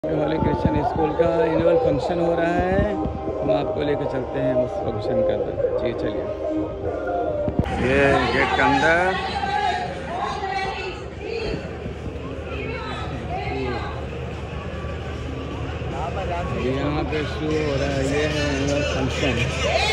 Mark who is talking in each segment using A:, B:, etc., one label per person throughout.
A: Holi Christian school का annual function हो रहा है। हम आपको लेकर चलते हैं उस फंक्शन के अंदर। जी चलिए, ये गेट के अंदर यहाँ पे शुरू हो रहा है। ये है annual function.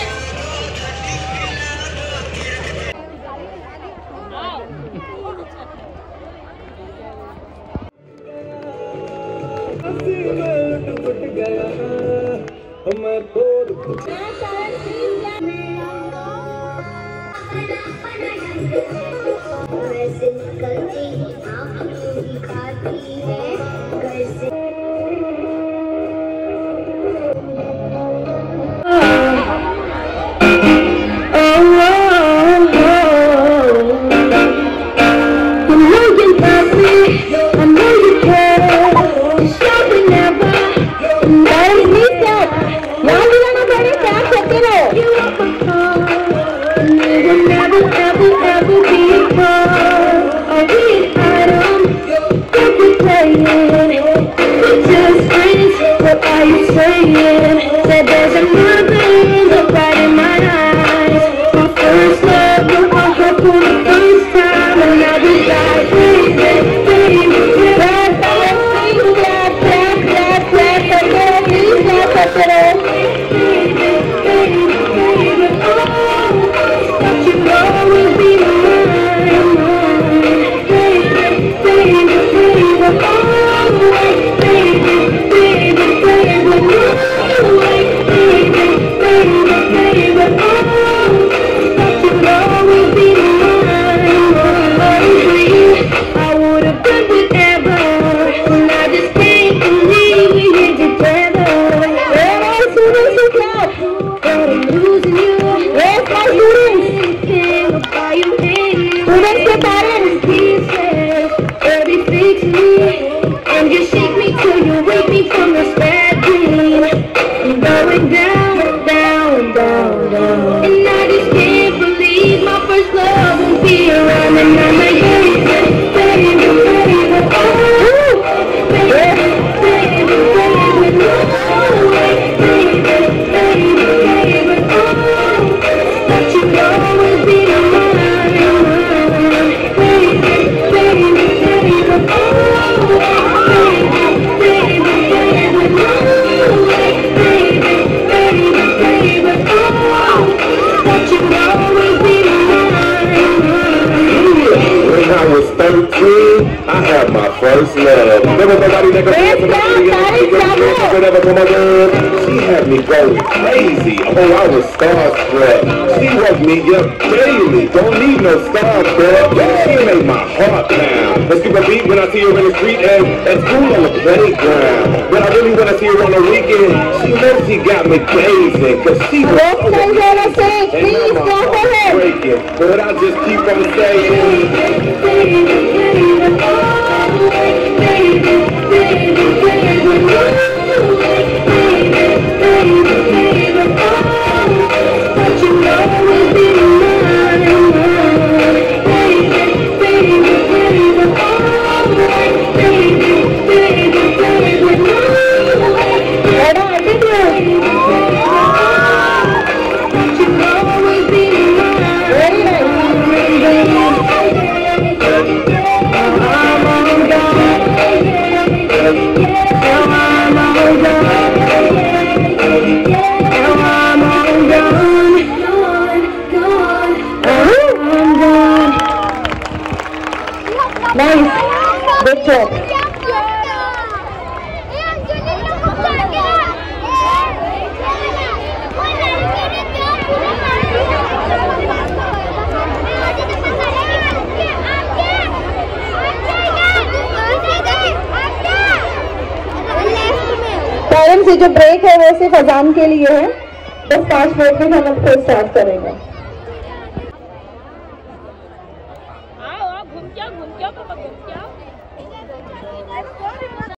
B: I have my first love. There was nobody that could ever come along. She had me going crazy. Oh, I was starstruck. She woke me up daily. Don't need no starstruck. She made my heart pound. Let's keep a beat when I see her in the street and at school on the playground. But I really want to see her on the weekend. She knows she got me gazing. Cause she was so amazing. And now my heart's breaking. But I just keep on saying.
C: Nice, good job. Parents, ये जो break है वो सिर्फ अजान के लिए है। बस 5 मिनट में हम अब स्टार्ट करेंगे।